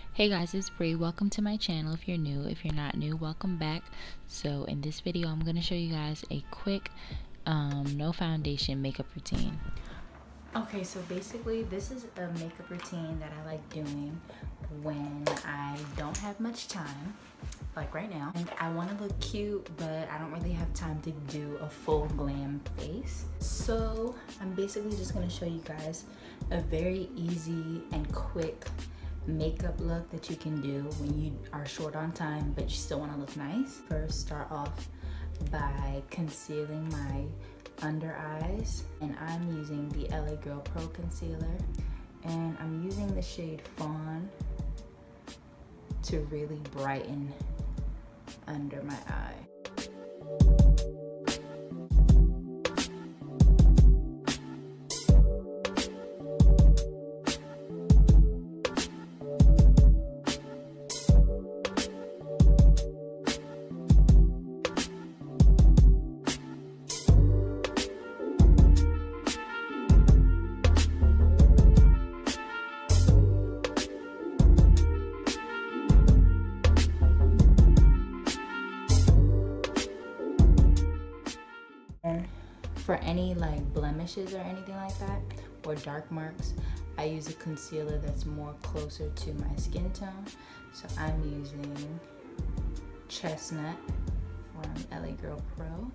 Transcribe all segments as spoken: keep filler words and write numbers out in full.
Hey guys, it's Bree. Welcome to my channel. If you're new, if you're not new, welcome back. So in this video, I'm going to show you guys a quick um, no foundation makeup routine. Okay, so basically this is a makeup routine that I like doing when I don't have much time, like right now, and I want to look cute, but I don't really have time to do a full glam face. So I'm basically just going to show you guys a very easy and quick makeup look that you can do when you are short on time but you still want to look nice. First, start off by concealing my under eyes, and I'm using the L A Girl Pro Concealer, and I'm using the shade Fawn to really brighten under my eye. For any like blemishes or anything like that, or dark marks, I use a concealer that's more closer to my skin tone. So I'm using Chestnut from L A Girl Pro.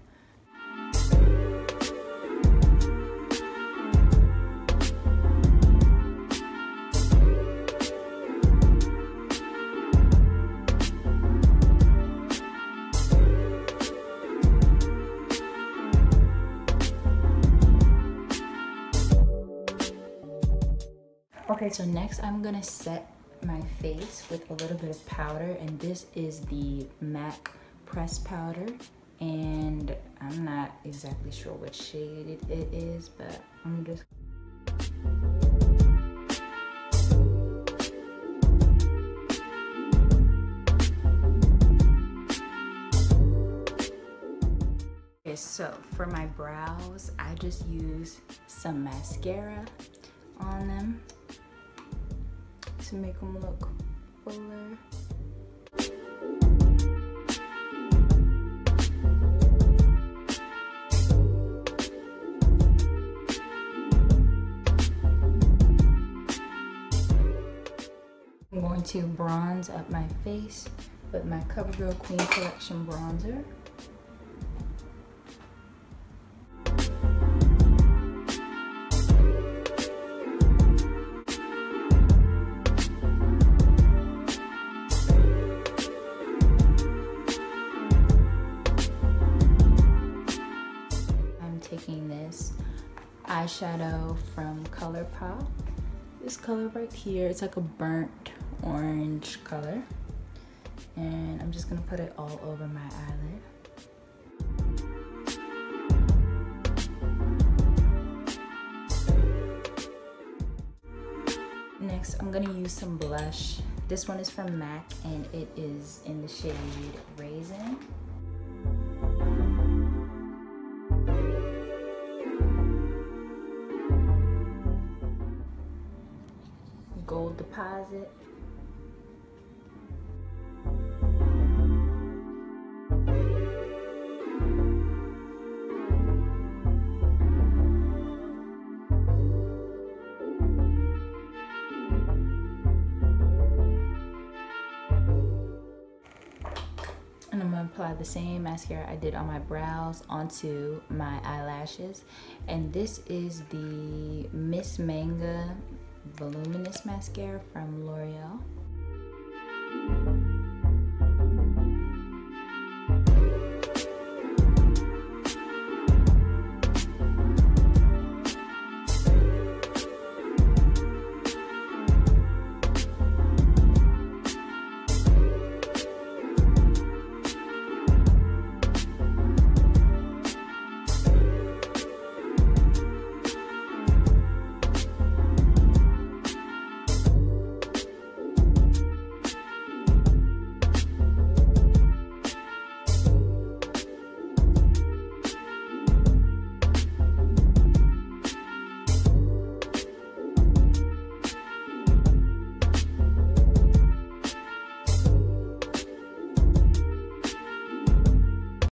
Okay, so next I'm gonna set my face with a little bit of powder, and this is the MAC Press Powder, and I'm not exactly sure what shade it, it is, but I'm just okay. So for my brows, I just use some mascara on them to make them look fuller. I'm going to bronze up my face with my CoverGirl Queen Collection bronzer. Taking this eyeshadow from ColourPop, this color right here, it's like a burnt orange color, and I'm just gonna put it all over my eyelid. Next, I'm gonna use some blush. This one is from MAC, and it is in the shade Raisin. Gold Deposit. And I'm gonna apply the same mascara I did on my brows onto my eyelashes. And this is the Miss Manga Voluminous Mascara from L'Oreal.